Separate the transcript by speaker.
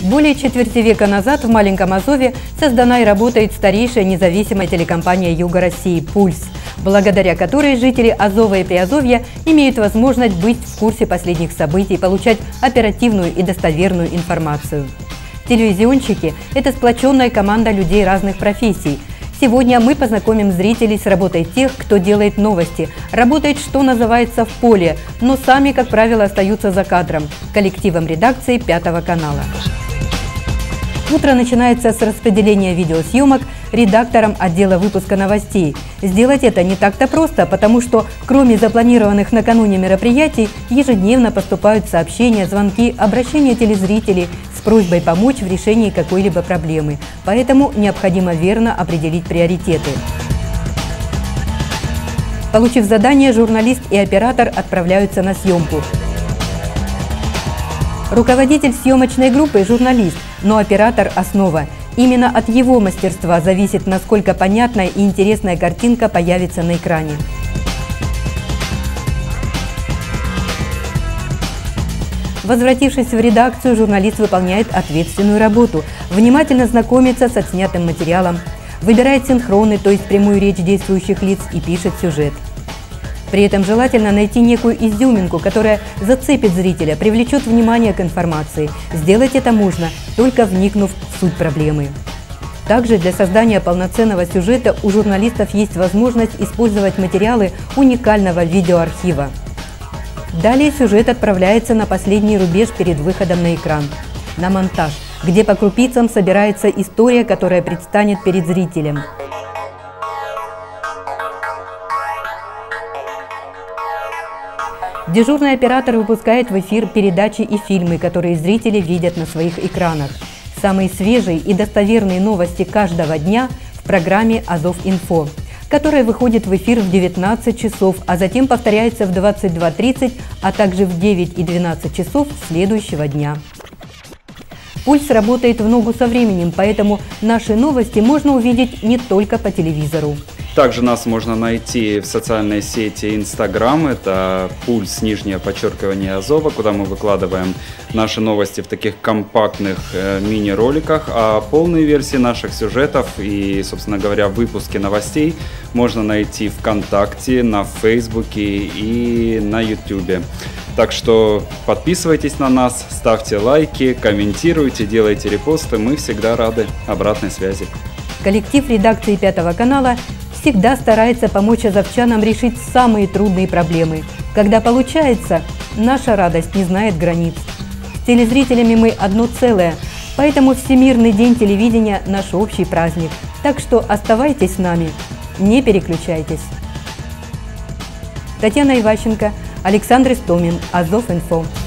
Speaker 1: Более четверти века назад в Маленьком Азове создана и работает старейшая независимая телекомпания Юга России «Пульс», благодаря которой жители Азова и Приазовья имеют возможность быть в курсе последних событий, получать оперативную и достоверную информацию. Телевизионщики – это сплоченная команда людей разных профессий. Сегодня мы познакомим зрителей с работой тех, кто делает новости, работает, что называется, в поле, но сами, как правило, остаются за кадром – коллективом редакции Пятого канала. Утро начинается с распределения видеосъемок редактором отдела выпуска новостей. Сделать это не так-то просто, потому что, кроме запланированных накануне мероприятий, ежедневно поступают сообщения, звонки, обращения телезрителей с просьбой помочь в решении какой-либо проблемы. Поэтому необходимо верно определить приоритеты. Получив задание, журналист и оператор отправляются на съемку. Руководитель съемочной группы – журналист, но оператор – основа. Именно от его мастерства зависит, насколько понятная и интересная картинка появится на экране. Возвратившись в редакцию, журналист выполняет ответственную работу, внимательно знакомится с отснятым материалом, выбирает синхроны, то есть прямую речь действующих лиц, и пишет сюжет. При этом желательно найти некую изюминку, которая зацепит зрителя, привлечет внимание к информации. Сделать это можно, только вникнув в суть проблемы. Также для создания полноценного сюжета у журналистов есть возможность использовать материалы уникального видеоархива. Далее сюжет отправляется на последний рубеж перед выходом на экран – на монтаж, где по крупицам собирается история, которая предстанет перед зрителем. Дежурный оператор выпускает в эфир передачи и фильмы, которые зрители видят на своих экранах. Самые свежие и достоверные новости каждого дня в программе «Азов-Инфо», которая выходит в эфир в 19 часов, а затем повторяется в 22:30, а также в 9 и 12 часов следующего дня. «Пульс» работает в ногу со временем, поэтому наши новости можно увидеть не только по телевизору.
Speaker 2: Также нас можно найти в социальной сети Instagram, это «Пульс», _, Азова, куда мы выкладываем наши новости в таких компактных мини-роликах, а полные версии наших сюжетов и, собственно говоря, выпуски новостей можно найти ВКонтакте, на Фейсбуке и на Ютубе. Так что подписывайтесь на нас, ставьте лайки, комментируйте, делайте репосты, мы всегда рады обратной связи.
Speaker 1: Коллектив редакции Пятого канала всегда старается помочь азовчанам решить самые трудные проблемы. Когда получается, наша радость не знает границ. С телезрителями мы одно целое, поэтому Всемирный день телевидения – наш общий праздник. Так что оставайтесь с нами, не переключайтесь. Татьяна Иващенко, Александр Истомин, Азов-Инфо.